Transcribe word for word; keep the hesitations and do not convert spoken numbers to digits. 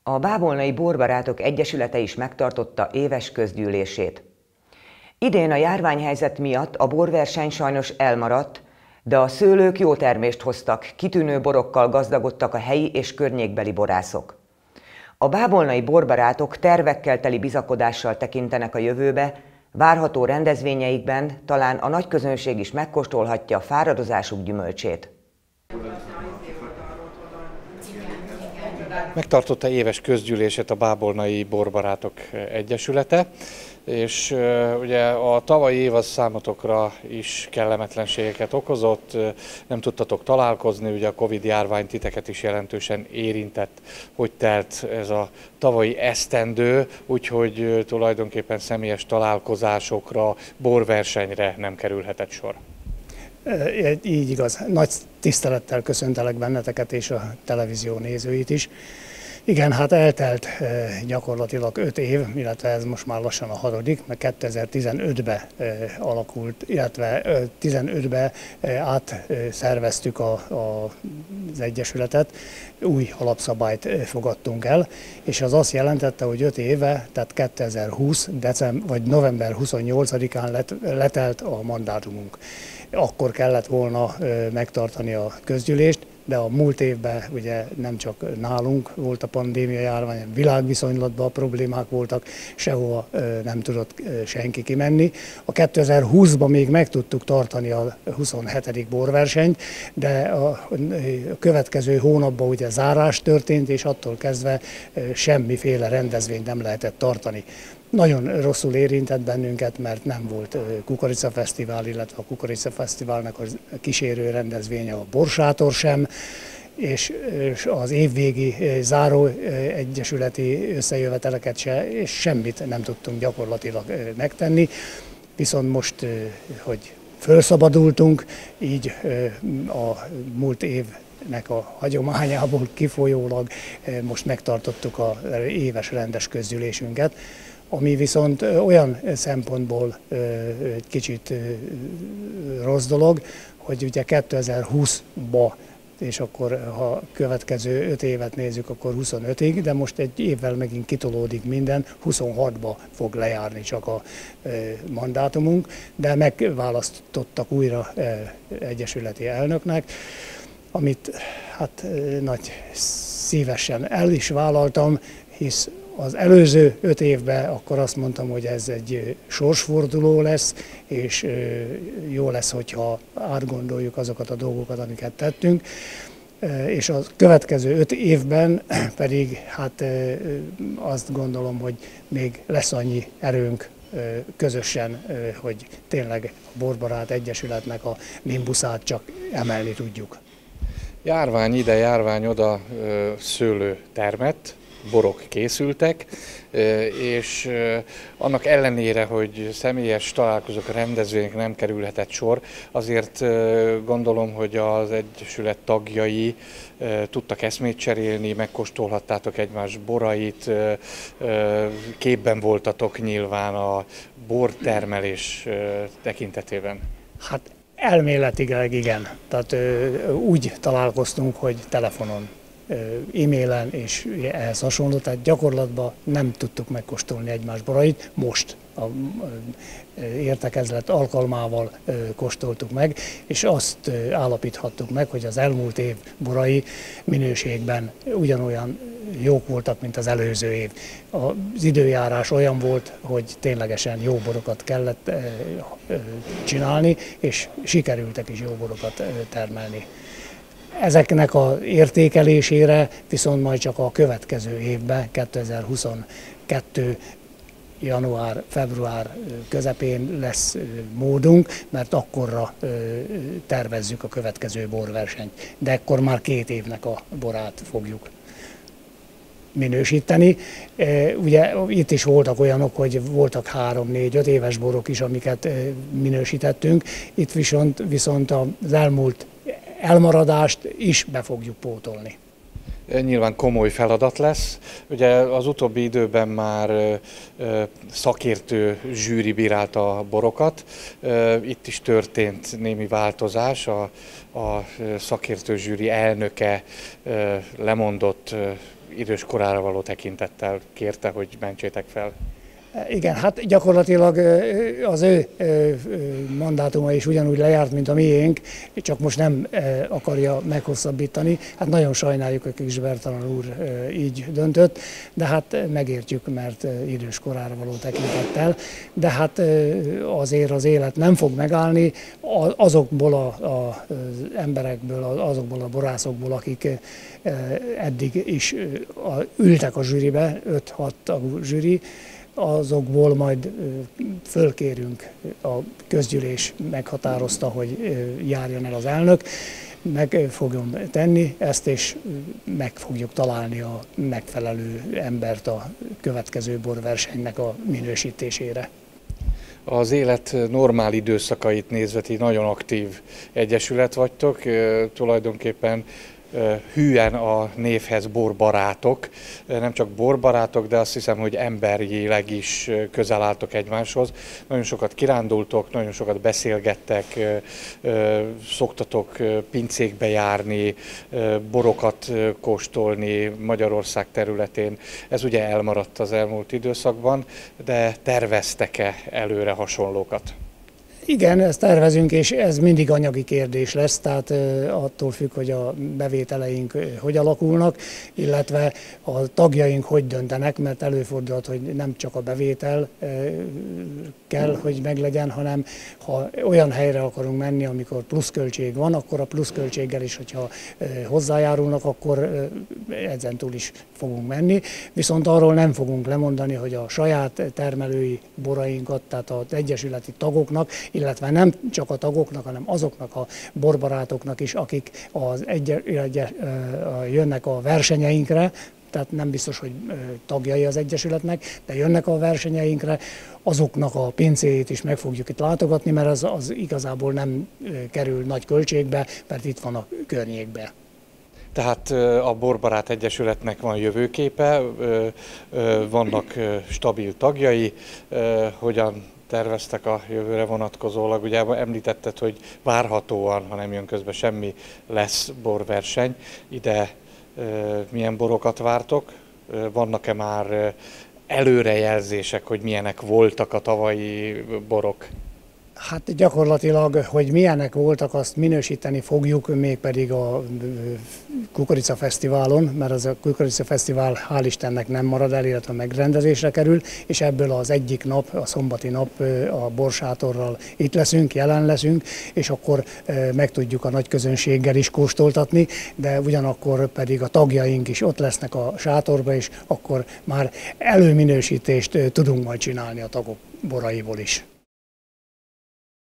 A Bábolnai Borbarátok Egyesülete is megtartotta éves közgyűlését. Idén a járványhelyzet miatt a borverseny sajnos elmaradt, de a szőlők jó termést hoztak, kitűnő borokkal gazdagodtak a helyi és környékbeli borászok. A bábolnai borbarátok tervekkel teli bizakodással tekintenek a jövőbe, várható rendezvényeikben talán a nagy közönség is megkóstolhatja fáradozásuk gyümölcsét. Megtartotta éves közgyűlését a Bábolnai Borbarátok Egyesülete, és ugye a tavalyi év az számotokra is kellemetlenségeket okozott, nem tudtatok találkozni, ugye a Covid járvány titeket is jelentősen érintett, hogy telt ez a tavalyi esztendő, úgyhogy tulajdonképpen személyes találkozásokra, borversenyre nem kerülhetett sor. Így igaz. Nagy tisztelettel köszöntelek benneteket és a televízió nézőit is. Igen, hát eltelt gyakorlatilag öt év, illetve ez most már lassan a hatodik, mert kétezer-tizenötben alakult, illetve tizenötben átszerveztük a, a, az Egyesületet, új alapszabályt fogadtunk el, és az azt jelentette, hogy öt éve, tehát kétezer-húsz. december vagy november huszonnyolcadikán let, letelt a mandátumunk. Akkor kellett volna megtartani a közgyűlést, de a múlt évben ugye nem csak nálunk volt a pandémia járvány, világviszonylatban problémák voltak, sehova nem tudott senki kimenni. A kétezer-húszban még meg tudtuk tartani a huszonhetedik borversenyt, de a következő hónapban ugye zárás történt, és attól kezdve semmiféle rendezvényt nem lehetett tartani. Nagyon rosszul érintett bennünket, mert nem volt kukoricafesztivál, illetve a kukoricafesztiválnak a kísérő rendezvénye a borsátor sem, és az évvégi záró egyesületi összejöveteleket se, és semmit nem tudtunk gyakorlatilag megtenni. Viszont most, hogy felszabadultunk, így a múlt év nek a hagyományából kifolyólag most megtartottuk az éves rendes közgyűlésünket, ami viszont olyan szempontból egy kicsit rossz dolog, hogy ugye kétezer-húszban, és akkor ha a következő öt évet nézzük, akkor huszonötig, de most egy évvel megint kitolódik minden, huszonhatba fog lejárni csak a mandátumunk, de megválasztottak újra egyesületi elnöknek, amit hát nagy szívesen el is vállaltam, hisz az előző öt évben akkor azt mondtam, hogy ez egy sorsforduló lesz, és jó lesz, hogyha átgondoljuk azokat a dolgokat, amiket tettünk. És a következő öt évben pedig hát azt gondolom, hogy még lesz annyi erőnk közösen, hogy tényleg a Borbarát Egyesületnek a nimbuszát csak emelni tudjuk. Járvány ide, járvány oda, szőlő termett, borok készültek, és annak ellenére, hogy személyes találkozók, rendezvények nem kerülhetett sor, azért gondolom, hogy az Egyesület tagjai tudtak eszmét cserélni, megkóstolhattátok egymás borait, képben voltatok nyilván a bortermelés tekintetében. Hát elméletileg igen. Tehát úgy találkoztunk, hogy telefonon, e-mailen és ehhez hasonló, tehát gyakorlatban nem tudtuk megkóstolni egymás borait, most a értekezlet alkalmával kóstoltuk meg, és azt állapíthattuk meg, hogy az elmúlt év borai minőségben ugyanolyan jók voltak, mint az előző év. Az időjárás olyan volt, hogy ténylegesen jó borokat kellett csinálni, és sikerültek is jó borokat termelni. Ezeknek az értékelésére viszont majd csak a következő évben, kétezer-huszonkettő. január-február közepén lesz módunk, mert akkorra tervezzük a következő borversenyt. De ekkor már két évnek a borát fogjuk minősíteni. Ugye itt is voltak olyanok, hogy voltak három, négy, öt éves borok is, amiket minősítettünk. Itt viszont, viszont az elmúlt elmaradást is be fogjuk pótolni. Nyilván komoly feladat lesz. Ugye az utóbbi időben már szakértő zsűri bírálta a borokat. Itt is történt némi változás. A, a szakértő zsűri elnöke lemondott idős korára való tekintettel kérte, hogy mentsétek fel. Igen, hát gyakorlatilag az ő mandátuma is ugyanúgy lejárt, mint a miénk, csak most nem akarja meghosszabbítani. Hát nagyon sajnáljuk, hogy Kis Bertalan úr így döntött, de hát megértjük, mert idős korára való tekintettel. De hát azért az élet nem fog megállni azokból az emberekből, azokból a borászokból, akik eddig is ültek a zsűribe, öt-hat tagú zsűri, azokból majd fölkérünk, a közgyűlés meghatározta, hogy járjon el az elnök, meg fogom tenni ezt, és meg fogjuk találni a megfelelő embert a következő borversenynek a minősítésére. Az élet normál időszakait nézve ti nagyon aktív egyesület vagytok, tulajdonképpen hűen a névhez borbarátok, nem csak borbarátok, de azt hiszem, hogy emberileg is közel álltok egymáshoz. Nagyon sokat kirándultok, nagyon sokat beszélgettek, szoktatok pincékbe járni, borokat kóstolni Magyarország területén. Ez ugye elmaradt az elmúlt időszakban, de terveztek-e előre hasonlókat? Igen, ezt tervezünk, és ez mindig anyagi kérdés lesz, tehát attól függ, hogy a bevételeink hogy alakulnak, illetve a tagjaink hogy döntenek, mert előfordulhat, hogy nem csak a bevétel kell, hogy meglegyen, hanem ha olyan helyre akarunk menni, amikor pluszköltség van, akkor a pluszköltséggel is, hogyha hozzájárulnak, akkor ezentúl is fogunk menni. Viszont arról nem fogunk lemondani, hogy a saját termelői borainkat, tehát az egyesületi tagoknak, illetve nem csak a tagoknak, hanem azoknak a borbarátoknak is, akik az egy, egy, jönnek a versenyeinkre, tehát nem biztos, hogy tagjai az egyesületnek, de jönnek a versenyeinkre, azoknak a pincéjét is meg fogjuk itt látogatni, mert az, az igazából nem kerül nagy költségbe, mert itt van a környékben. Tehát a Borbarát Egyesületnek van jövőképe, vannak stabil tagjai, hogyan terveztek a jövőre vonatkozólag? Ugye említetted, hogy várhatóan, ha nem jön közben semmi, lesz borverseny. Ide milyen borokat vártok? Vannak-e már előrejelzések, hogy milyenek voltak a tavalyi borok? Hát gyakorlatilag, hogy milyenek voltak, azt minősíteni fogjuk, mégpedig a Kukorica Fesztiválon, mert az a Kukorica Fesztivál hál' Istennek nem marad el, illetve megrendezésre kerül, és ebből az egyik nap, a szombati nap a borsátorral itt leszünk, jelen leszünk, és akkor meg tudjuk a nagy közönséggel is kóstoltatni, de ugyanakkor pedig a tagjaink is ott lesznek a sátorba, és akkor már előminősítést tudunk majd csinálni a tagok boraiból is.